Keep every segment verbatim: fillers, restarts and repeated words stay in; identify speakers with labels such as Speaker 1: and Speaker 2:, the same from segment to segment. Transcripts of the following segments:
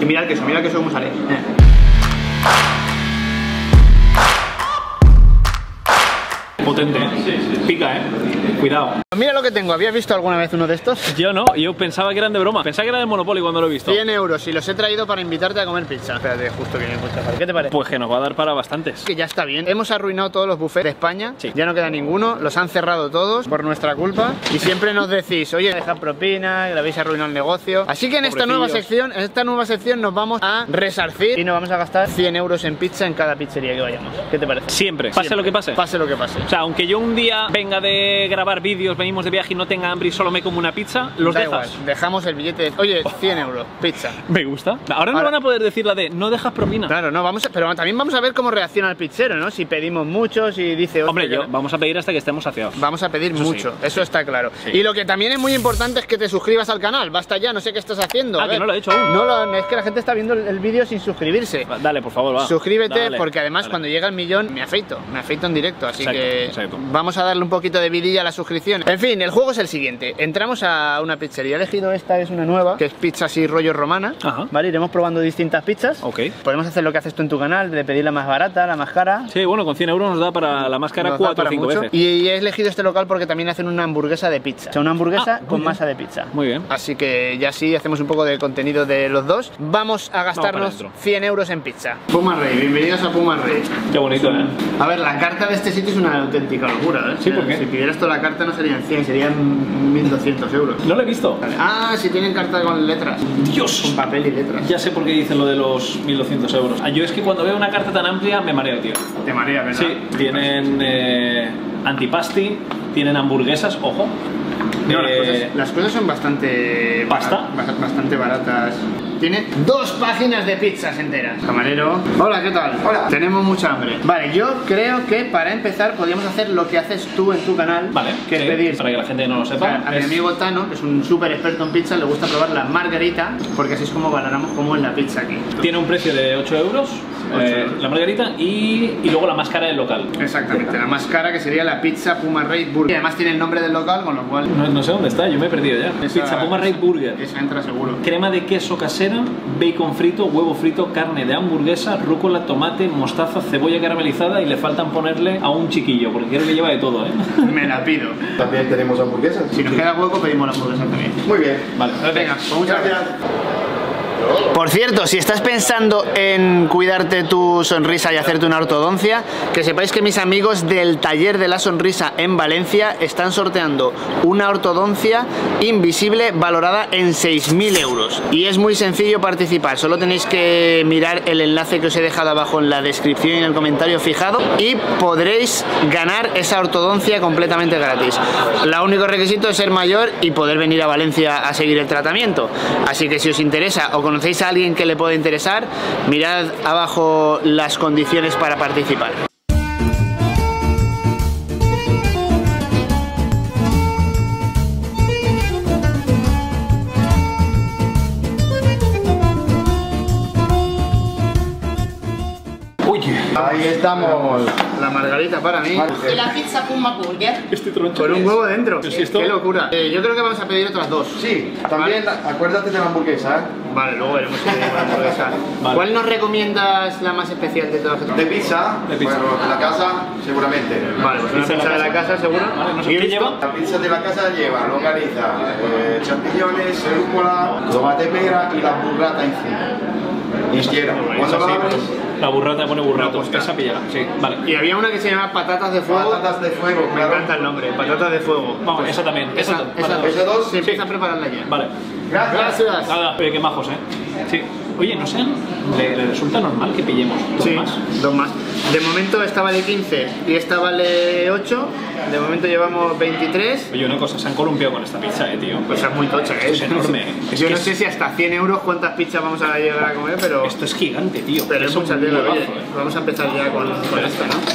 Speaker 1: Y mira el queso, mira el queso cómo sale. Eh.
Speaker 2: Potente, ¿eh? Pica, ¿eh? Cuidado.
Speaker 1: Mira lo que tengo, ¿habías visto alguna vez uno de estos?
Speaker 2: Yo no, yo pensaba que eran de broma. Pensaba que era del Monopoly cuando lo he visto.
Speaker 1: cien euros y los he traído para invitarte a comer pizza. Espérate, justo que me cuesta. ¿Qué te parece?
Speaker 2: Pues que nos va a dar para bastantes.
Speaker 1: Que ya está bien. Hemos arruinado todos los buffets de España.
Speaker 2: Sí.
Speaker 1: Ya no queda ninguno. Los han cerrado todos por nuestra culpa. Y siempre nos decís, oye, dejad propina, que le habéis arruinado el negocio. Así que en esta nueva sección, en esta nueva sección nos vamos a resarcir y nos vamos a gastar cien euros en pizza en cada pizzería que vayamos. ¿Qué te parece?
Speaker 2: Siempre, pase
Speaker 1: Siempre.
Speaker 2: lo que pase.
Speaker 1: Pase lo que pase.
Speaker 2: O sea, aunque yo un día venga de grabar vídeos, venimos de viaje y no tenga hambre y solo me como una pizza, los
Speaker 1: Da
Speaker 2: dejas.
Speaker 1: igual, dejamos el billete. Oye, cien euros, pizza.
Speaker 2: Me gusta. Ahora no
Speaker 1: Ahora-
Speaker 2: van a poder decir la de no dejas propina.
Speaker 1: Claro, no, vamos a, pero también vamos a ver cómo reacciona el pizzero, ¿no? Si pedimos mucho, si dice...
Speaker 2: Hombre,
Speaker 1: "Hostia,
Speaker 2: yo
Speaker 1: que-
Speaker 2: vamos a pedir hasta que estemos saciados.
Speaker 1: Vamos a pedir
Speaker 2: Eso
Speaker 1: mucho,
Speaker 2: sí.
Speaker 1: eso está claro.
Speaker 2: Sí.
Speaker 1: Y lo que también es muy importante es que te suscribas al canal. Basta ya, no sé qué estás haciendo.
Speaker 2: Ah,
Speaker 1: a
Speaker 2: que
Speaker 1: ver.
Speaker 2: no lo he hecho aún.
Speaker 1: No, lo- es que la gente está viendo el, el vídeo sin suscribirse.
Speaker 2: Va, Dale, por favor, va.
Speaker 1: Suscríbete
Speaker 2: Dale,
Speaker 1: porque además
Speaker 2: dale.
Speaker 1: cuando llega el millón me afeito, me afeito en directo, así
Speaker 2: Exacto,
Speaker 1: que
Speaker 2: exacto.
Speaker 1: vamos a darle un poquito de vidilla a la suscripción. En fin, el juego es el siguiente. Entramos a una pizzería, he elegido esta, es una nueva, que es pizza así rollo romana.
Speaker 2: Ajá.
Speaker 1: Vale, iremos probando distintas pizzas.
Speaker 2: Ok.
Speaker 1: Podemos hacer lo que haces tú en tu canal, de pedir la más barata, la más cara.
Speaker 2: Sí, bueno, con cien euros nos da para la máscara
Speaker 1: Nos da
Speaker 2: cuatro o
Speaker 1: para
Speaker 2: cinco
Speaker 1: mucho.
Speaker 2: veces.
Speaker 1: Y he elegido este local porque también hacen una hamburguesa de pizza. O sea, una hamburguesa
Speaker 2: Ah, muy
Speaker 1: con
Speaker 2: bien.
Speaker 1: masa de pizza.
Speaker 2: Muy bien.
Speaker 1: Así que ya sí, hacemos un poco de contenido de los dos. Vamos a
Speaker 2: para
Speaker 1: gastarnos
Speaker 2: adentro.
Speaker 1: cien euros en pizza. Puma Rey, bienvenidos a Puma Rey.
Speaker 2: Qué bonito, ¿eh?
Speaker 1: A ver, la carta de este sitio es una auténtica locura, ¿eh?
Speaker 2: Sí, ¿por qué?
Speaker 1: Si pidieras toda la carta no serían cien, serían mil doscientos euros.
Speaker 2: No lo he visto.
Speaker 1: Vale. Ah, si tienen carta con letras.
Speaker 2: Dios.
Speaker 1: Con papel y letras.
Speaker 2: Ya sé por qué dicen lo de los mil doscientos euros. Ah, Yo es que cuando veo una carta tan amplia me mareo, tío.
Speaker 1: Te marea, ¿verdad?
Speaker 2: Sí, tienen eh, antipasti, tienen hamburguesas, ojo.
Speaker 1: No, las,
Speaker 2: Eh,
Speaker 1: cosas, las cosas son bastante...
Speaker 2: ¿Pasta?
Speaker 1: barat- Bastante baratas. Tiene dos páginas de pizzas enteras. Camarero. Hola, ¿qué tal? Hola. Tenemos mucha hambre. Vale, yo creo que para empezar podríamos hacer lo que haces tú en tu canal.
Speaker 2: Vale,
Speaker 1: Que
Speaker 2: sí,
Speaker 1: es pedir...
Speaker 2: para que la gente no lo
Speaker 1: O sea,
Speaker 2: sepa.
Speaker 1: a mi
Speaker 2: es-
Speaker 1: amigo Tano, que es un súper experto en pizza, le gusta probar la margarita, porque así es como valoramos cómo es la pizza aquí.
Speaker 2: Tiene un precio de ocho euros,
Speaker 1: ocho
Speaker 2: eh,
Speaker 1: euros.
Speaker 2: la margarita, y, y luego la más cara del local.
Speaker 1: Exactamente, la más cara que sería la pizza Puma Rey Burger. Y además tiene el nombre del local, con lo cual...
Speaker 2: No, no sé dónde está, yo me he perdido ya.
Speaker 1: esa-
Speaker 2: Pizza Puma Rey Burger.
Speaker 1: Esa entra seguro.
Speaker 2: Crema de queso casera, bacon frito, huevo frito, carne de hamburguesa, rúcula, tomate, mostaza, cebolla caramelizada y le faltan ponerle a un chiquillo, porque quiero que lleva de todo, ¿eh?
Speaker 1: Me la pido.
Speaker 3: También tenemos hamburguesas.
Speaker 1: Si nos queda hueco, pedimos la hamburguesa también.
Speaker 3: Muy bien.
Speaker 2: Vale.
Speaker 1: Venga, pues muchas gracias.
Speaker 3: Gracias.
Speaker 1: Por cierto, si estás pensando en cuidarte tu sonrisa y hacerte una ortodoncia, que sepáis que mis amigos del Taller de la Sonrisa en Valencia están sorteando una ortodoncia invisible valorada en seis mil euros. Y es muy sencillo participar, solo tenéis que mirar el enlace que os he dejado abajo en la descripción y en el comentario fijado y podréis ganar esa ortodoncia completamente gratis. El único requisito es ser mayor y poder venir a Valencia a seguir el tratamiento. Así que si os interesa o conocéis a alguien que le pueda interesar, mirad abajo las condiciones para participar.
Speaker 2: Oye,
Speaker 3: Ahí estamos.
Speaker 1: La margarita para mí.
Speaker 4: Y la pizza Puma Burger.
Speaker 2: este troncho.
Speaker 1: Con un huevo dentro.
Speaker 2: Pero si esto-
Speaker 1: Qué locura. Eh, yo creo que vamos a pedir otras dos.
Speaker 3: Sí, también acuérdate de la hamburguesa, ¿eh?
Speaker 1: Vale, luego veremos si pedimos la hamburguesa.
Speaker 2: Vale.
Speaker 1: ¿Cuál nos recomiendas la más especial de todas?
Speaker 3: De pizza,
Speaker 2: De pizza.
Speaker 3: bueno, de la casa, seguramente.
Speaker 1: Vale, pues una
Speaker 2: Pizza de
Speaker 1: pizza
Speaker 2: la
Speaker 1: de la
Speaker 2: casa.
Speaker 1: casa, seguro.
Speaker 2: Vale, no sé
Speaker 1: ¿Y
Speaker 2: qué
Speaker 1: esto?
Speaker 2: lleva.
Speaker 3: La pizza de la casa lleva longaniza, eh, champiñones, rúcula, tomate pera y la burrata encima. Entera. Cuando la abres,
Speaker 2: La burrata pone burrato.
Speaker 1: gusta.
Speaker 2: Esa pilla, sí, vale.
Speaker 1: Y había una que se llama patatas de fuego.
Speaker 3: patatas de fuego,
Speaker 1: Me
Speaker 3: claro.
Speaker 1: encanta el nombre, patatas de fuego.
Speaker 2: Vamos,
Speaker 1: Pues
Speaker 2: esa también.
Speaker 1: Esa,
Speaker 2: Esa,
Speaker 1: esa,
Speaker 2: vale.
Speaker 3: ¿Esa dos?
Speaker 1: Se empieza a prepararla ya.
Speaker 2: Vale.
Speaker 3: Gracias.
Speaker 1: Gracias.
Speaker 2: Nada, oye, qué majos, ¿eh? Sí. Oye, no sé, ¿le, le resulta normal que pillemos dos
Speaker 1: Sí,
Speaker 2: más?
Speaker 1: dos más. De momento esta vale quince y esta vale ocho. De momento llevamos veintitrés.
Speaker 2: Oye, una cosa, se han columpiado con esta pizza, eh, tío.
Speaker 1: Pues es muy tocha, ¿eh?
Speaker 2: Es enorme, ¿eh? Es
Speaker 1: Yo
Speaker 2: que
Speaker 1: no
Speaker 2: es-
Speaker 1: sé si hasta cien euros cuántas pizzas vamos a llegar a comer, pero,
Speaker 2: Esto es gigante, tío.
Speaker 1: pero es
Speaker 2: un
Speaker 1: mucha tela.
Speaker 2: huevazo,
Speaker 1: Oye,
Speaker 2: eh.
Speaker 1: vamos a empezar ya con, con esto, ¿no?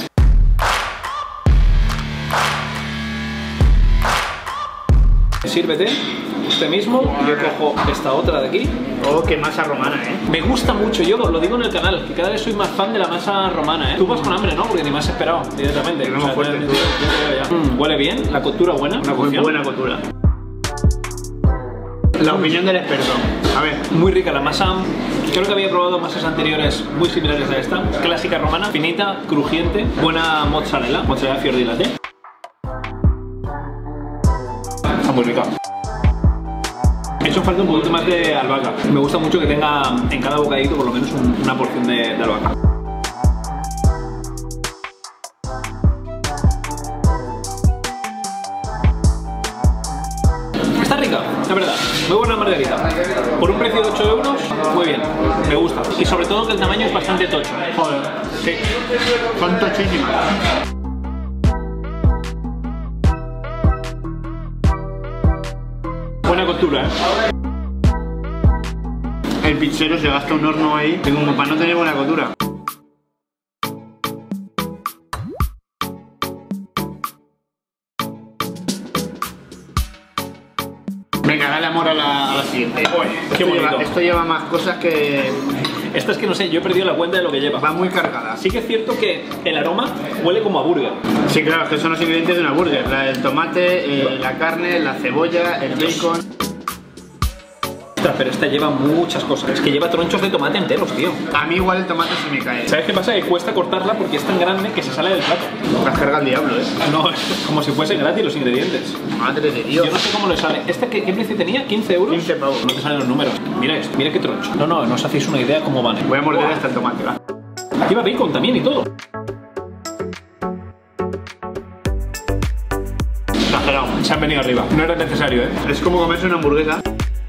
Speaker 2: Sírvete usted mismo, yo cojo esta otra de aquí.
Speaker 1: Oh, qué masa romana, ¿eh?
Speaker 2: Me gusta mucho, yo lo digo en el canal, que cada vez soy más fan de la masa romana, ¿eh? Tú vas con hambre, ¿no? Porque ni me has esperado directamente.
Speaker 1: Tenemos fuerte.
Speaker 2: yo- yo- yo te veo ya. Mm, huele bien, la costura buena. Una
Speaker 1: Muy
Speaker 2: cocción.
Speaker 1: buena costura. La opinión del experto. A ver.
Speaker 2: Muy rica la masa. Creo que había probado masas anteriores muy similares a esta. Clásica romana, finita, crujiente, buena mozzarella, mozzarella fior di latte. Está muy rica. He hecho falta un poquito más de albahaca. Me gusta mucho que tenga en cada bocadito por lo menos un, una porción de, de albahaca. Está rica, la verdad. Muy buena margarita. Por un precio de ocho euros, muy bien. Me gusta. Y sobre todo que el tamaño es bastante tocho. Joder. Sí.
Speaker 1: Son tochísimas.
Speaker 2: Buena costura, ¿eh?
Speaker 1: El pizzero se gasta un horno ahí como para no tener buena costura. Venga, dale amor a la, a la siguiente.
Speaker 2: Uy, qué
Speaker 1: esto,
Speaker 2: bonito.
Speaker 1: lleva, esto lleva más cosas que...
Speaker 2: Esta es que no sé, yo he perdido la cuenta de lo que lleva.
Speaker 1: Va muy cargada.
Speaker 2: Sí que es cierto que el aroma huele como a burger.
Speaker 1: Sí, claro, es que son los ingredientes de una burger. La- El tomate, eh, la carne, la cebolla, el bacon...
Speaker 2: Ostras, pero esta lleva muchas cosas. Es que lleva tronchos de tomate enteros, tío.
Speaker 1: A mí igual el tomate se me cae.
Speaker 2: ¿Sabes qué pasa? Que cuesta cortarla porque es tan grande que se sale del plato.
Speaker 1: Las carga el diablo, ¿eh?
Speaker 2: No, es como si fuesen gratis los ingredientes.
Speaker 1: Madre de Dios.
Speaker 2: Yo no sé cómo le sale. ¿Esta qué, qué precio tenía? ¿quince euros?
Speaker 1: quince pavos.
Speaker 2: No te salen los números. Mira esto, mira qué troncho. No, no, no os hacéis una idea cómo van. ¿eh?
Speaker 1: Voy a morder
Speaker 2: Buah.
Speaker 1: hasta el tomate, va.
Speaker 2: Lleva bacon también y todo.
Speaker 1: Exagerado.
Speaker 2: Se han venido arriba. No era necesario, ¿eh?
Speaker 1: Es como comerse una hamburguesa.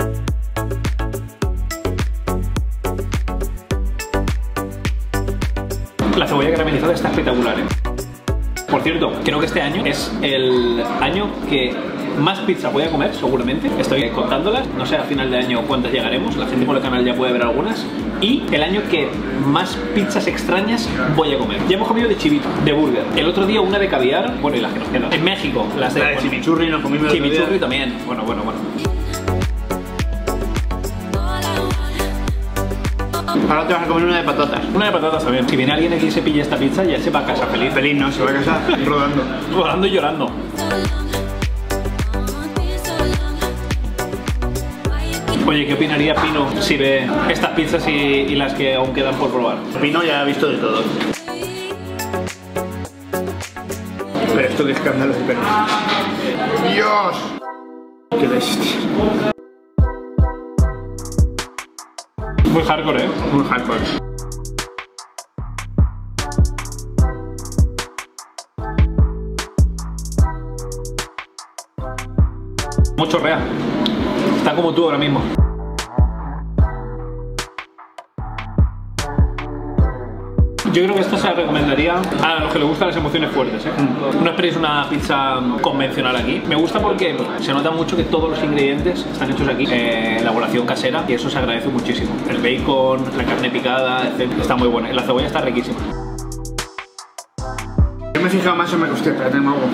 Speaker 2: La cebolla caramelizada está espectacular, ¿eh? Por cierto, creo que este año es el año que más pizza voy a comer, seguramente. Estoy contándolas. No sé a final de año cuántas llegaremos. La gente por el canal ya puede ver algunas. Y el año que más pizzas extrañas voy a comer. Ya hemos comido de chivito, de burger. El otro día una de caviar. Bueno, y las que nos quedan. En México, las de,
Speaker 1: La de
Speaker 2: bueno,
Speaker 1: chimichurri nos comimos el otro día.
Speaker 2: chimichurri también. Bueno, bueno, bueno.
Speaker 1: Ahora te vas a comer una de patatas.
Speaker 2: Una de patatas también. Si viene alguien aquí y se pilla esta pizza, ya se va a casa feliz.
Speaker 1: Feliz no, se va a casa rodando.
Speaker 2: Rodando y llorando. Oye, ¿qué opinaría Pino si ve estas pizzas y, y las que aún quedan por probar?
Speaker 1: Pino ya ha visto de todo. Pero esto qué escándalo de perro. ¡Dios! ¡Qué bestia!
Speaker 2: Muy hardcore, ¿eh?
Speaker 1: Muy hardcore.
Speaker 2: Mucho rea. Está como tú ahora mismo. Yo creo que esto se la recomendaría a los que les gustan las emociones fuertes, ¿eh? No esperéis una pizza convencional aquí. Me gusta porque se nota mucho que todos los ingredientes están hechos aquí, eh, elaboración casera, y eso se agradece muchísimo. El bacon, la carne picada, etcétera, está muy buena. La cebolla está riquísima.
Speaker 1: Yo me he fijado más en me hostia, espérate, mago.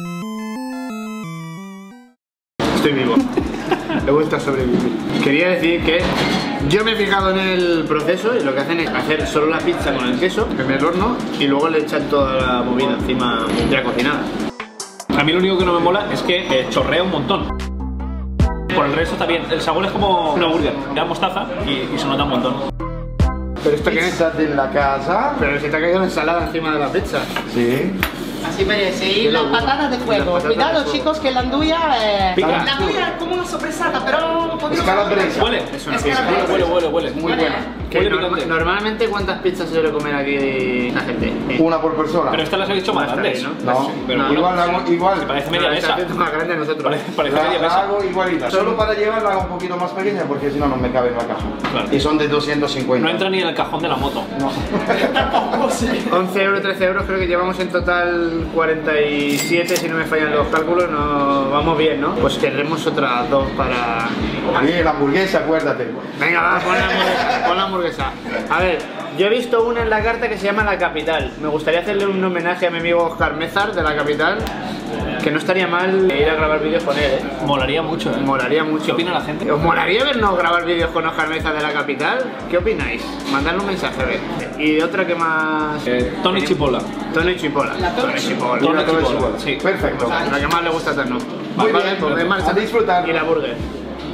Speaker 1: Estoy vivo. Le gusta sobrevivir. Quería decir que yo me he fijado en el proceso y lo que hacen es hacer solo la pizza con el queso en el horno y luego le echan toda la movida encima ya cocinada.
Speaker 2: A mí lo único que no me mola es que eh, chorrea un montón. Por el resto está bien. El sabor es como una burger. Da mostaza y, y se nota un montón.
Speaker 1: Pero esto que es...
Speaker 3: Pizza della casa.
Speaker 1: Pero se te ha caído la ensalada encima de la pizza.
Speaker 3: Sí.
Speaker 4: Así parece. Y las patatas de fuego.
Speaker 1: Las patatas
Speaker 4: Cuidado,
Speaker 1: de fuego.
Speaker 4: chicos, que la anduia eh,
Speaker 2: Pica.
Speaker 4: la anduia es como una sorpresata, pero un poquito
Speaker 3: Es calabresa.
Speaker 2: Huele.
Speaker 1: Es una
Speaker 4: Es
Speaker 1: pizza.
Speaker 4: calabresa.
Speaker 2: Huele, huele, huele.
Speaker 1: Muy buena. Que
Speaker 2: Huele
Speaker 1: norma-
Speaker 2: picante.
Speaker 1: normalmente, ¿cuántas pizzas se suele comer aquí la gente?
Speaker 3: Una por persona.
Speaker 2: Pero estas las he dicho más
Speaker 1: Más
Speaker 2: grandes.
Speaker 1: tarde, ¿no?
Speaker 3: No,
Speaker 2: Pero
Speaker 3: no,
Speaker 2: bueno,
Speaker 3: igual la hago igual.
Speaker 2: Parece media
Speaker 1: La
Speaker 2: mesa.
Speaker 1: haciendo más grande a nosotros.
Speaker 2: Parece, parece
Speaker 3: La,
Speaker 2: media
Speaker 3: la
Speaker 2: mesa.
Speaker 3: hago igualita. Solo para llevar la hago un poquito más pequeña porque si no, no me cabe en la caja.
Speaker 2: Claro.
Speaker 3: Y son de doscientos cincuenta.
Speaker 2: No entra ni en el cajón de la moto.
Speaker 3: No.
Speaker 1: once euros, trece euros, creo que llevamos en total cuarenta y siete, si no me fallan los cálculos, no, vamos bien, ¿no? Pues queremos otras dos para...
Speaker 3: Y la hamburguesa, acuérdate.
Speaker 1: Venga, va, pon la, hamburguesa, pon la hamburguesa. A ver, yo he visto una en la carta que se llama La Capital. Me gustaría hacerle un homenaje a mi amigo Oscar Mézar de La Capital, que no estaría mal ir a grabar vídeos con él, ¿eh?
Speaker 2: Molaría mucho, ¿eh?
Speaker 1: Molaría mucho.
Speaker 2: ¿Qué opina la gente?
Speaker 1: ¿Os molaría vernos grabar vídeos con Oscar Mézar de La Capital? ¿Qué opináis? Mandadle un mensaje, a ver. Y de otra que más...
Speaker 2: Eh, Tony Chipola.
Speaker 1: Tony Chipola.
Speaker 4: La Tony
Speaker 1: Chipola.
Speaker 2: Tony
Speaker 3: Una todo
Speaker 2: Chipola,
Speaker 3: igual.
Speaker 2: sí.
Speaker 3: Perfecto.
Speaker 1: La que más le gusta a Tano.
Speaker 3: Muy
Speaker 1: Vale,
Speaker 3: bien,
Speaker 1: pues de marcha.
Speaker 3: a disfrutar.
Speaker 1: Y la burger.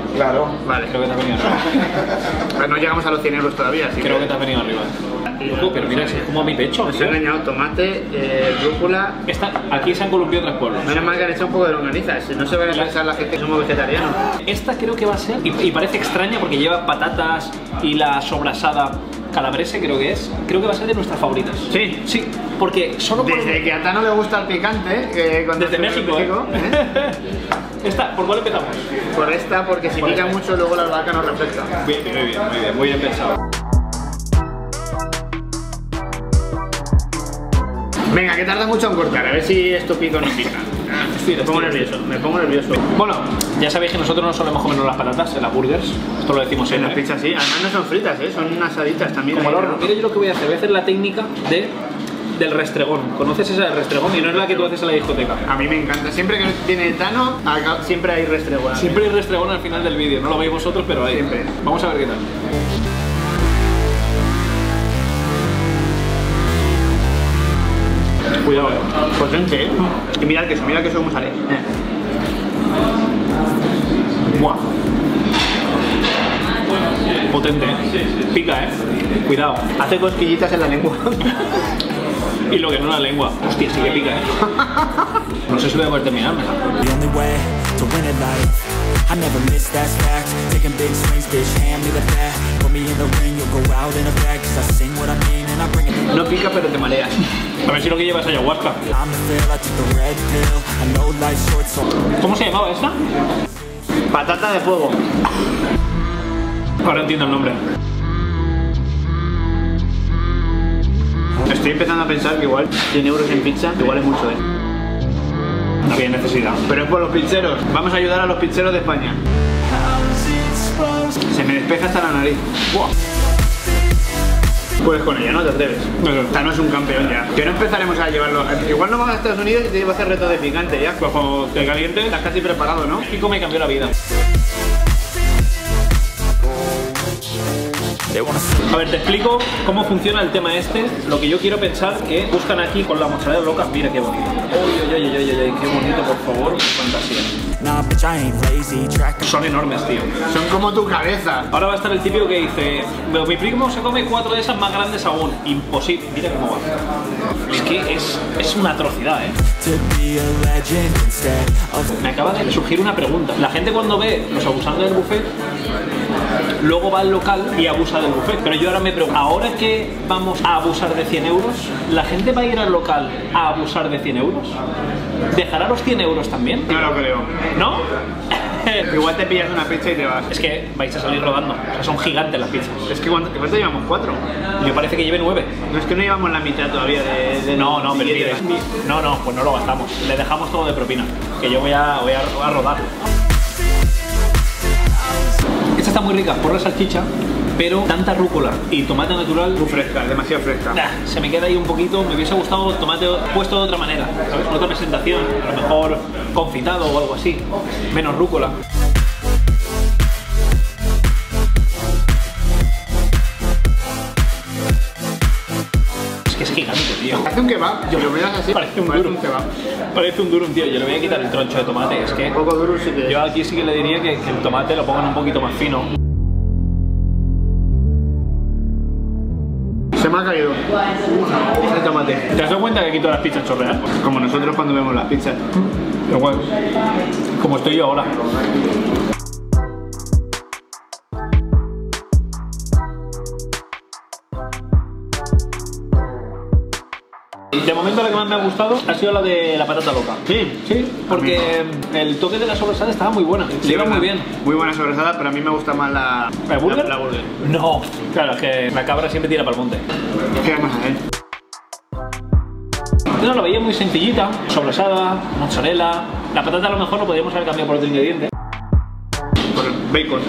Speaker 3: Claro.
Speaker 1: Vale.
Speaker 2: Creo que te has venido arriba.
Speaker 1: Pero no llegamos a los cien euros todavía, así
Speaker 2: Creo que te has venido arriba. Loco, pero mira, es como a mi pecho.
Speaker 1: Nos he
Speaker 2: tío.
Speaker 1: engañado tomate, eh, rúcula.
Speaker 2: Esta, aquí se han columpiado tres pueblos.
Speaker 1: Menos mal que han hecho un poco de longaniza, si no se van a pensar la gente que somos vegetarianos.
Speaker 2: Esta creo que va a ser, y, y parece extraña porque lleva patatas y la sobrasada calabrese, creo que es. Creo que va a ser de nuestras favoritas.
Speaker 1: Sí.
Speaker 2: Sí, porque solo por...
Speaker 1: Desde que a Tano le gusta el picante, que cuando
Speaker 2: Desde
Speaker 1: estuve en
Speaker 2: México, ¿eh? Esta, ¿por cuál empezamos?
Speaker 1: Por esta, porque si
Speaker 2: Por
Speaker 1: pica
Speaker 2: esta.
Speaker 1: mucho luego la albahaca nos refresca.
Speaker 2: Muy bien, muy bien, muy bien, muy bien pensado.
Speaker 1: Venga, que tarda mucho en cortar, a ver si esto pica o no pica.
Speaker 2: Estoy-
Speaker 1: Me pongo
Speaker 2: estoy-
Speaker 1: nervioso, me pongo nervioso.
Speaker 2: Bueno, ya sabéis que nosotros no solemos comernos las patatas en las burgers. Esto lo decimos
Speaker 1: En
Speaker 2: siempre.
Speaker 1: las pizzas sí, además no son fritas, ¿eh? Son asaditas también.
Speaker 2: Como
Speaker 1: ahí,
Speaker 2: el horno.
Speaker 1: ¿no?
Speaker 2: Mira yo lo que voy a hacer. Voy a hacer la técnica de, del restregón. ¿Conoces esa del restregón? Y no es la que tú haces en la discoteca.
Speaker 1: A mí me encanta, siempre que tiene Tano, acá- siempre hay restregón.
Speaker 2: Siempre hay restregón al final del vídeo. No lo veis vosotros, pero hay.
Speaker 1: Siempre.
Speaker 2: Vamos a ver qué tal.
Speaker 1: Cuidado, eh. Potente, ¿eh? Y mira el queso, mira el queso cómo sale. Eh.
Speaker 2: ¡Buah! Potente, ¿eh? Pica, ¿eh? Cuidado.
Speaker 1: Hace cosquillitas en la lengua.
Speaker 2: Y lo que no es la lengua. Hostia, sí que pica, ¿eh? No sé si voy a poder terminarme.
Speaker 5: The only way to win at life, I never miss, that's fact. Taking big swings, bitch, hand me the bat. Put me in the ring, you'll go out in a bag. Cause I sing what I mean and I bring it to
Speaker 1: No pica, pero te mareas.
Speaker 2: A ver si lo que llevas es ayahuasca.
Speaker 5: I'm the feel, I took the red pill. I know life's short, so
Speaker 2: ¿Cómo se llamaba esta?
Speaker 1: Patata de fuego.
Speaker 2: Ahora entiendo el nombre.
Speaker 1: Estoy empezando a pensar que igual cien euros en pizza igual es mucho, ¿eh?
Speaker 2: No había necesidad.
Speaker 1: Pero es por los pizzeros. Vamos a ayudar a los pizzeros de España. Se me despeja hasta la nariz. Buah. Pues con ella no te atreves. Tano es un campeón ya. Que no empezaremos a llevarlo. Igual no vamos a Estados Unidos y te llevo a hacer reto de picante ya.
Speaker 2: Pues cuando te caliente,
Speaker 1: Estás casi preparado, ¿no?
Speaker 2: México me cambió la vida.
Speaker 5: they wanna see.
Speaker 2: A ver, te explico cómo funciona el tema este. Lo que yo quiero pensar que buscan aquí con la mozzarella loca. Mira qué bonito. Uy, uy, uy, uy, uy, uy, qué bonito, por favor. Qué fantasía.
Speaker 5: Nah, bitch, I ain't lazy. Track
Speaker 2: Son enormes, tío.
Speaker 1: Son como tu cabeza.
Speaker 2: Ahora va a estar el típico que dice, "Pero mi primo se come cuatro de esas más grandes aún". Imposible. Mira cómo va. Es que es, es una atrocidad, ¿eh?
Speaker 5: to be a legend instead of
Speaker 2: Me acaba de surgir una pregunta. La gente cuando ve los abusantes del buffet, luego va al local y abusa del buffet. Pero yo ahora me pregunto, ahora que vamos a abusar de cien euros, ¿la gente va a ir al local a abusar de cien euros? ¿Dejará los cien euros también?
Speaker 1: No lo creo.
Speaker 2: ¿No?
Speaker 1: Igual te pillas una pizza y te vas.
Speaker 2: Es que vais a salir rodando. O sea, son gigantes las pizzas.
Speaker 1: Es que ¿cuánto, ¿cuánto llevamos? ¿Cuatro?
Speaker 2: Yo parece que lleve nueve.
Speaker 1: No es que no llevamos la mitad todavía de... de
Speaker 2: No, no, pero
Speaker 1: billetes.
Speaker 2: mire, no, no, pues no lo gastamos. Le dejamos todo de propina. Que yo voy a, voy a, a rodar. Esta está muy rica por la salchicha, pero tanta rúcula y tomate natural.
Speaker 1: Muy fresca, demasiado fresca.
Speaker 2: Nah, se me queda ahí un poquito. Me hubiese gustado tomate puesto de otra manera, ¿sabes? Otra presentación, a lo mejor confitado o algo así. Menos rúcula. Es que es gigante, tío.
Speaker 1: Hace un kebab, yo lo veas así.
Speaker 2: Parece un
Speaker 1: parece
Speaker 2: duro.
Speaker 1: un kebab.
Speaker 2: Parece un duro, tío. Yo le voy a quitar el troncho de tomate. Es que
Speaker 1: Un poco duro sí que...
Speaker 2: yo aquí sí que le diría que, que el tomate lo pongan un poquito más fino.
Speaker 1: Se me ha caído. El tomate.
Speaker 2: ¿Te has dado cuenta que aquí todas las pizzas chorrean?
Speaker 1: Como nosotros cuando vemos las pizzas.
Speaker 2: Igual. Como estoy yo ahora. De momento la que más me ha gustado ha sido la de la patata loca.
Speaker 1: Sí,
Speaker 2: Sí, porque el toque de la sobrasada estaba muy buena.
Speaker 1: Sí,
Speaker 2: Se iba
Speaker 1: ¿verdad?
Speaker 2: muy bien.
Speaker 1: Muy buena sobrasada, pero a mí me gusta más la...
Speaker 2: ¿La burger?
Speaker 1: La, la burger.
Speaker 2: No. Claro, es que la cabra siempre tira para el monte.
Speaker 1: ¿Qué vamos a hacer?
Speaker 2: No, lo veía muy sencillita. Sobrasada, mozzarella. La patata a lo mejor lo podríamos haber cambiado por otro ingrediente.
Speaker 1: Por el bacon.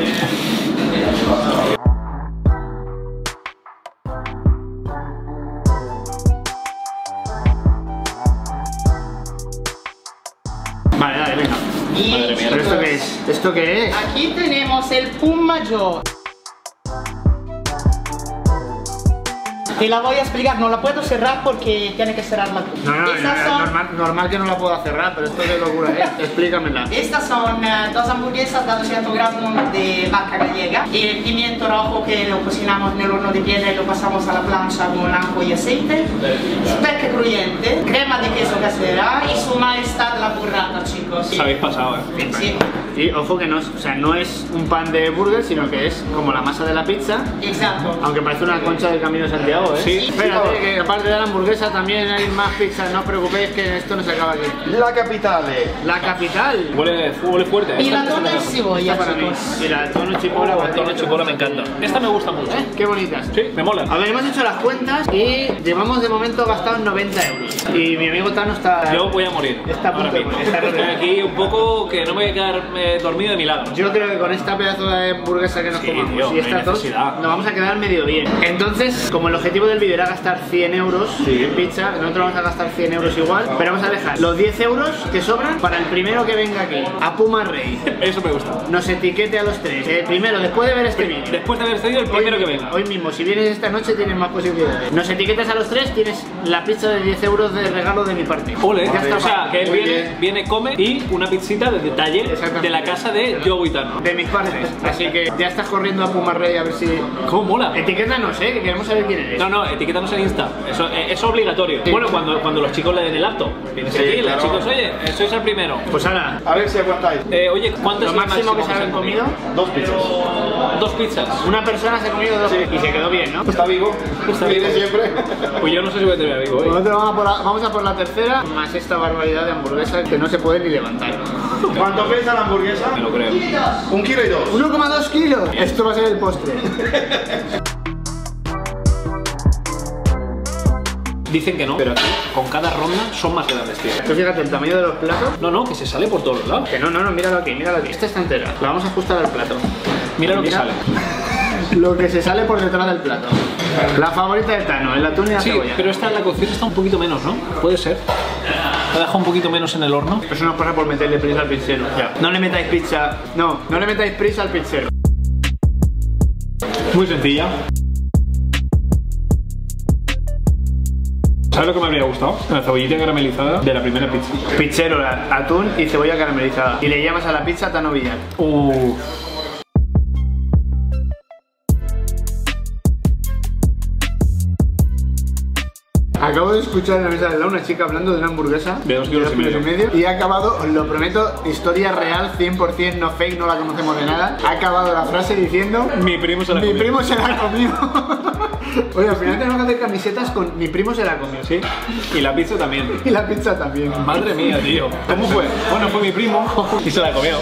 Speaker 1: Vale, dale, venga.
Speaker 2: Madre mía.
Speaker 1: ¿Pero esto qué es? ¿Esto qué es?
Speaker 4: Aquí tenemos el Pum Mayor. Te la voy a explicar, no la puedo cerrar porque tiene que cerrarla tú.
Speaker 1: No, no,
Speaker 4: Estas
Speaker 1: no,
Speaker 4: son-
Speaker 1: normal, normal que no la pueda cerrar, pero esto es de locura, ¿eh? Explícamela.
Speaker 4: Estas son eh, dos hamburguesas de doscientos gramos de vaca gallega y el pimiento rojo que lo cocinamos en el horno de piedra y lo pasamos a la plancha con ajo y aceite, speck crujiente, crema de queso casera y su majestad la burrata, chicos.
Speaker 2: Os habéis pasado, eh.
Speaker 4: Sí,
Speaker 1: Y ojo que no es, o sea, no es un pan de burger, sino que es como la masa de la pizza,
Speaker 4: exacto.
Speaker 1: aunque parece una concha del Camino de Santiago, ¿eh?
Speaker 2: Sí.
Speaker 1: Espérate, que aparte de la hamburguesa también hay más pizzas, no os preocupéis que esto no se acaba aquí.
Speaker 3: La capitale.
Speaker 1: La capital.
Speaker 2: Huele, huele fuerte.
Speaker 4: Y la
Speaker 2: Esta-
Speaker 4: torta de
Speaker 2: esta-
Speaker 4: cebolla,
Speaker 1: Para mí.
Speaker 4: chicos.
Speaker 1: Y la tono chipola,
Speaker 2: La torta chipola me encanta. Esta me gusta mucho.
Speaker 1: ¿Eh? Qué bonitas.
Speaker 2: Sí, me mola.
Speaker 1: A ver, hemos hecho las cuentas y llevamos de momento gastados noventa euros. Y mi amigo Tano está...
Speaker 2: Yo voy a morir.
Speaker 1: Está a punto
Speaker 2: ahora
Speaker 1: de
Speaker 2: mismo.
Speaker 1: morir, está
Speaker 2: Estoy
Speaker 1: rodeado.
Speaker 2: aquí un poco que no me voy a quedar eh, dormido de milagro.
Speaker 1: Yo creo que con esta pedazo de hamburguesa que nos
Speaker 2: Sí,
Speaker 1: comamos
Speaker 2: tío,
Speaker 1: y
Speaker 2: no hay
Speaker 1: estas dos,
Speaker 2: necesidad.
Speaker 1: nos vamos a quedar medio bien. Entonces, como el objetivo del vídeo era gastar cien euros en pizza, nosotros vamos a gastar cien euros igual, pero vamos a dejar los diez euros que sobran para el primero que venga aquí, a Puma Rey.
Speaker 2: Eso me gusta.
Speaker 1: Nos etiquete a los tres. El primero, después de ver este vídeo.
Speaker 2: Después de haber cedido el primero
Speaker 1: Hoy-
Speaker 2: que venga.
Speaker 1: Hoy mismo, si vienes esta noche tienes más posibilidades. Nos etiquetas a los tres, tienes la pizza de diez euros de regalo de mi parte.
Speaker 2: Ole,
Speaker 1: Ya está.
Speaker 2: o sea, que él
Speaker 3: Muy
Speaker 2: viene,
Speaker 3: bien.
Speaker 2: viene, come y una pizzita de detalle
Speaker 1: Exactamente.
Speaker 2: de la casa de Joe Guitano.
Speaker 1: De mis partes. Así que ya estás corriendo a Puma Rey a ver si...
Speaker 2: ¿Cómo mola?
Speaker 1: Etiquétanos, eh, que queremos saber quién eres.
Speaker 2: No, no, etiquétanos en Insta. Eso eh, es obligatorio.
Speaker 1: Sí.
Speaker 2: Bueno, cuando, cuando los chicos le den el acto. Vienes
Speaker 3: Sí,
Speaker 2: aquí,
Speaker 3: claro.
Speaker 2: los chicos, oye, sois el primero.
Speaker 1: Pues ahora,
Speaker 3: A ver si aguantáis.
Speaker 2: Eh, oye, ¿cuánto
Speaker 1: lo
Speaker 2: es el
Speaker 1: máximo que se
Speaker 2: se
Speaker 1: hayan
Speaker 2: han
Speaker 1: comido,
Speaker 3: Dos pizzas.
Speaker 2: Dos pizzas.
Speaker 1: una persona se ha comido dos y se quedó bien, ¿no?
Speaker 3: Está vivo.
Speaker 2: Está
Speaker 3: Viene
Speaker 2: vivo.
Speaker 3: siempre.
Speaker 2: Pues yo no sé si voy a tener amigo hoy.
Speaker 1: Nosotros vamos a, por la, vamos a por la tercera, más esta barbaridad de hamburguesa que no se puede ni levantar.
Speaker 3: ¿Cuánto pesa la hamburguesa?
Speaker 2: Me lo creo.
Speaker 3: Un kilo y dos.
Speaker 1: uno coma dos kilos. Esto va a ser el postre.
Speaker 2: Dicen que no, pero aquí, con cada ronda, son más grandes, tío.
Speaker 1: Tú fíjate el tamaño de los platos.
Speaker 2: No, no, que se sale por todos lados.
Speaker 1: Que no, no, no, míralo aquí, míralo aquí. Esta está entera. La vamos a ajustar al plato.
Speaker 2: Mira lo que
Speaker 1: Mira.
Speaker 2: sale.
Speaker 1: Lo que se sale por detrás del plato. La favorita del Tano, el atún y la
Speaker 2: Sí,
Speaker 1: cebolla.
Speaker 2: pero esta, la cocción está un poquito menos, ¿no? Puede ser. La deja un poquito menos en el horno.
Speaker 1: Eso nos pasa por meterle prisa al pizzero.
Speaker 2: Ya.
Speaker 1: No le metáis pizza. No, no le metáis prisa al pizzero.
Speaker 2: Muy sencilla. ¿Sabes lo que me habría gustado? La cebollita caramelizada de la primera pizza.
Speaker 1: Pizzero, la- atún y cebolla caramelizada. Y le llamas a la pizza Tano Villar.
Speaker 2: Uh.
Speaker 1: Acabo de escuchar en la mesa de al lado una chica hablando de una hamburguesa
Speaker 2: De dos kilos y medio.
Speaker 1: y ha acabado, os lo prometo, historia real, cien por cien, no fake, no la conocemos de nada. Ha acabado la frase diciendo:
Speaker 2: Mi primo se la
Speaker 1: mi
Speaker 2: comió.
Speaker 1: primo se la ha comido. Oye, al final tenemos que hacer camisetas con mi primo se la comió.
Speaker 2: Sí. Y la pizza también.
Speaker 1: Y la pizza también.
Speaker 2: Madre mía, tío. ¿Cómo fue? Bueno, fue mi primo y se la comió.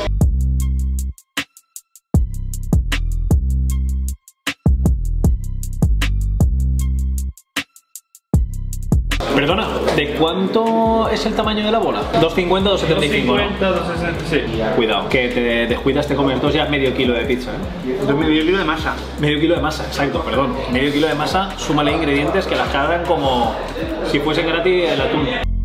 Speaker 2: Perdona, ¿de cuánto es el tamaño de la bola? dos cincuenta, dos setenta y cinco, ¿no?
Speaker 1: dos sesenta, sí.
Speaker 2: Cuidado, que te descuidas de comer dos ya medio kilo de pizza, ¿eh?
Speaker 1: Dos medio kilo de masa.
Speaker 2: Medio kilo de masa, exacto, perdón. Medio kilo de masa, súmale ingredientes que las cargan como si fuese gratis el atún.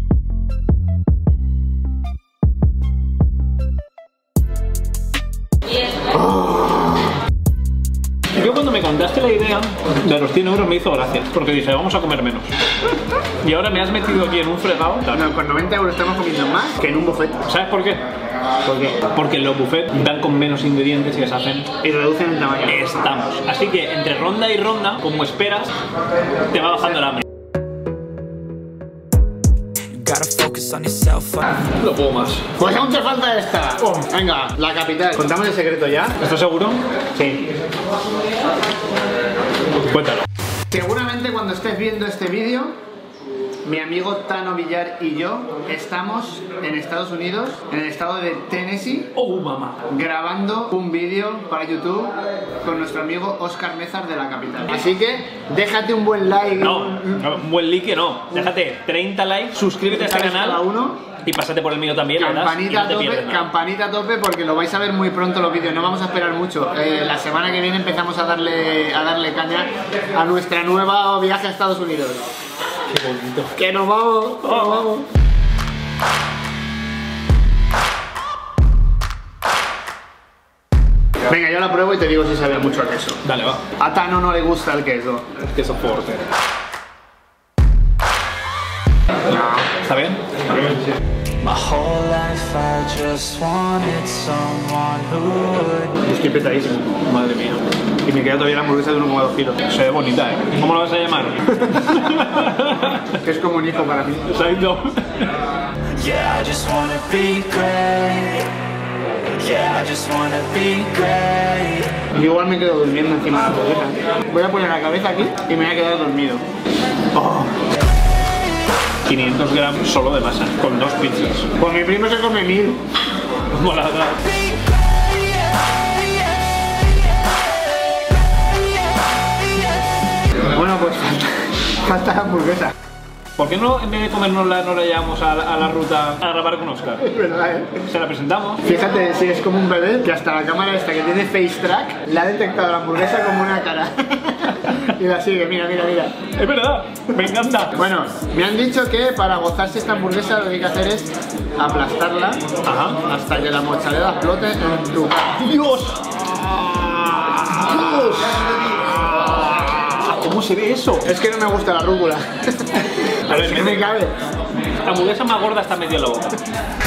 Speaker 2: Yo cuando me contaste la idea de los cien euros me hizo gracia, porque dije, vamos a comer menos. Y ahora me has metido aquí en un fregado.
Speaker 1: No, con noventa euros estamos comiendo más que en un buffet.
Speaker 2: ¿Sabes por qué?
Speaker 1: ¿Por qué?
Speaker 2: Porque los buffets dan con menos ingredientes y les hacen
Speaker 1: Y reducen el tamaño.
Speaker 2: estamos. Así que entre ronda y ronda, como esperas, te va bajando el hambre.
Speaker 5: Gotta focus on yourself.
Speaker 2: No puedo más.
Speaker 1: Pues aún te falta esta. Venga, la capital. ¿Contamos el secreto ya?
Speaker 2: ¿Estás seguro?
Speaker 1: Sí.
Speaker 2: Cuéntalo.
Speaker 1: Seguramente cuando estés viendo este vídeo, mi amigo Tano Villar y yo estamos en Estados Unidos, en el estado de Tennessee,
Speaker 2: Oh, mamá.
Speaker 1: grabando un vídeo para YouTube con nuestro amigo Óscar Mézar de la capital. Así que déjate un buen like.
Speaker 2: No,
Speaker 1: un-
Speaker 2: no, un buen like no. Déjate treinta likes, suscríbete a este
Speaker 1: cada
Speaker 2: canal
Speaker 1: uno.
Speaker 2: y pásate por el mío también. le das y
Speaker 1: Campanita
Speaker 2: no
Speaker 1: a
Speaker 2: te
Speaker 1: tope,
Speaker 2: pierdes nada.
Speaker 1: campanita a tope porque lo vais a ver muy pronto los vídeos, no vamos a esperar mucho. Eh, la semana que viene empezamos a darle, a darle caña a nuestra nueva viaje a Estados Unidos.
Speaker 2: Qué bonito.
Speaker 1: Que nos vamos, que nos vamos. Venga, yo la pruebo y te digo si sabe mucho a queso.
Speaker 2: Dale, va.
Speaker 1: A Tano no le gusta el queso.
Speaker 2: Queso fuerte. ¿Está bien?
Speaker 5: My whole life I just wanted someone who would.
Speaker 2: Estoy petadísimo. Madre mía. Y me queda todavía la hamburguesa de uno coma dos kilos. Se ve bonita, ¿eh? ¿Cómo lo vas a llamar?
Speaker 1: Que es como un hijo para mí.
Speaker 2: Exacto.
Speaker 5: Yeah, I just wanna be great. Yeah, I just wanna be great.
Speaker 1: Yo igual me quedo durmiendo encima de la hamburguesa. Voy a poner la cabeza aquí y me voy a quedar dormido.
Speaker 2: Oh. quinientos gramos solo de masa, con dos pizzas.
Speaker 1: Pues mi primo se come mil.
Speaker 2: Mola, ¿verdad?
Speaker 1: Bueno, pues falta, falta la hamburguesa.
Speaker 2: ¿Por qué no, en vez de comérnosla, no la llevamos a la, a la ruta a grabar con Oscar?
Speaker 1: Es verdad, ¿eh?
Speaker 2: Se la presentamos.
Speaker 1: Fíjate, si es como un bebé, que hasta la cámara esta que tiene face track le ha detectado la hamburguesa como una cara. Y la sigue, mira, mira, mira.
Speaker 2: Es verdad, me encanta.
Speaker 1: Bueno, me han dicho que para gozarse esta hamburguesa lo que hay que hacer es aplastarla
Speaker 2: Ajá.
Speaker 1: hasta que la mozzarella explote en tu cara.
Speaker 2: ¡Dios! ¡Dios! ¿Cómo se ve eso?
Speaker 1: Es que no me gusta la rúcula.
Speaker 2: A ver,
Speaker 1: Es que me cabe.
Speaker 2: La hamburguesa más gorda está medio en la boca.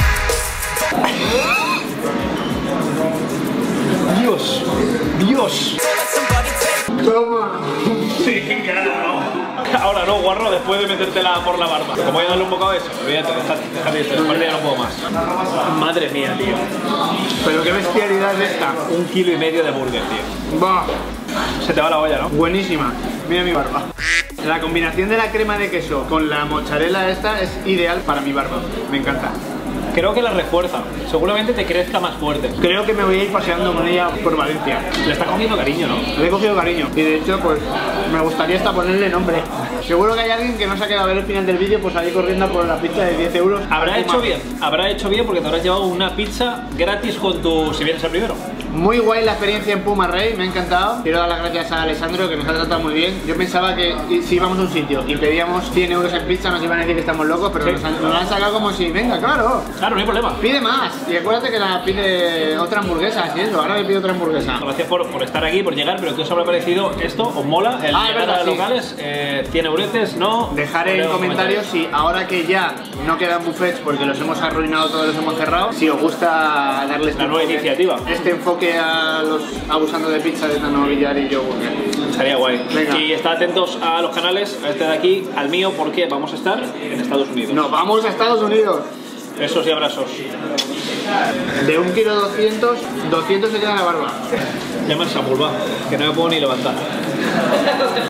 Speaker 2: ¡Dios! ¡Dios!
Speaker 1: Toma.
Speaker 2: Sí, claro. Ahora no, guarro, después de metértela por la barba. Como voy a darle un bocado de eso, olvídate, déjate, déjate esto, después ya no puedo más. Madre mía, tío.
Speaker 1: Pero qué bestialidad es esta.
Speaker 2: Un kilo y medio de burger, tío.
Speaker 1: Bah,
Speaker 2: Se te va la olla, ¿no?
Speaker 1: buenísima. Mira mi barba. La combinación de la crema de queso con la mozzarella esta es ideal para mi barba. Me encanta.
Speaker 2: Creo que la refuerza. Seguramente te crezca más fuerte.
Speaker 1: Creo que me voy a ir paseando con ella por Valencia.
Speaker 2: Le está cogiendo cariño, ¿no?
Speaker 1: Le he cogido cariño y de hecho pues me gustaría hasta ponerle nombre. Seguro que hay alguien que no se ha quedado a ver el final del vídeo pues salir corriendo por la pizza de diez euros.
Speaker 2: Habrá hecho bien, habrá hecho bien porque te habrás llevado una pizza gratis con tu... si vienes al primero.
Speaker 1: Muy guay la experiencia en Puma Rey, me ha encantado. Quiero dar las gracias a Alessandro que nos ha tratado muy bien. Yo pensaba que si íbamos a un sitio y pedíamos cien euros en pizza nos iban a decir que estamos locos, pero
Speaker 2: Sí.
Speaker 1: nos, han, nos lo han sacado como si, venga, claro,
Speaker 2: Claro, no hay problema.
Speaker 1: pide más. Y acuérdate que la pide otra hamburguesa, así es, ahora me pide otra hamburguesa.
Speaker 2: Gracias por, por estar aquí, por llegar, pero ¿qué os habrá parecido esto? ¿Os mola? El
Speaker 1: Ah, es
Speaker 2: llegar
Speaker 1: verdad,
Speaker 2: a
Speaker 1: sí.
Speaker 2: locales, eh, cien euretes, ¿no?
Speaker 1: Dejar en
Speaker 2: Poned
Speaker 1: comentarios si ahora que ya no quedan buffets porque los hemos arruinado todos, los hemos cerrado, si os gusta darles
Speaker 2: La nueva iniciativa.
Speaker 1: este enfoque a los abusando de pizza de Nano Villar y yo.
Speaker 2: Estaría guay.
Speaker 1: Venga.
Speaker 2: Y estad atentos a los canales, a este de aquí, al mío, porque vamos a estar en Estados Unidos.
Speaker 1: Nos vamos a Estados Unidos.
Speaker 2: Besos y abrazos.
Speaker 1: De un kilo doscientos, doscientos se queda en la barba.
Speaker 2: Llama a Sapulva, que no me puedo ni levantar.